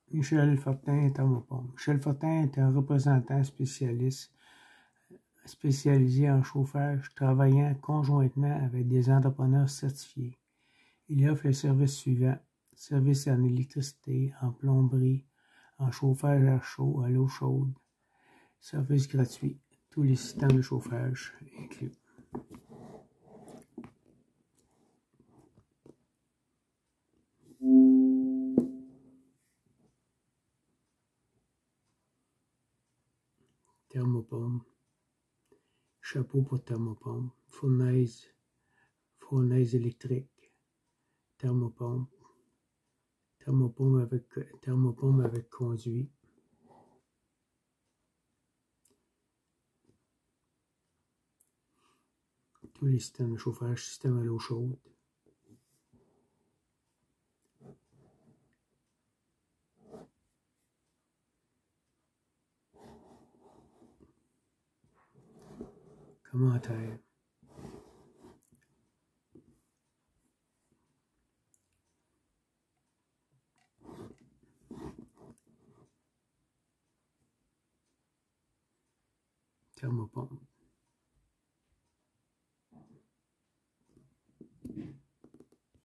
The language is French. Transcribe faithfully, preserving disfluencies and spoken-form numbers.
Michel Fortin, thermopompe. Michel Fortin est un représentant spécialiste spécialisé en chauffage, travaillant conjointement avec des entrepreneurs certifiés. Il offre les services suivants: services en électricité, en plomberie, en chauffage à chaud, à l'eau chaude, service gratuit, tous les systèmes de chauffage inclus. Thermopompe, chapeau pour thermopompe, fournaise, fournaise électrique, thermopompe, thermopompe avec, thermopompe avec conduit, tous les systèmes de chauffage, système à l'eau chaude. Commentaire. Thermopompe.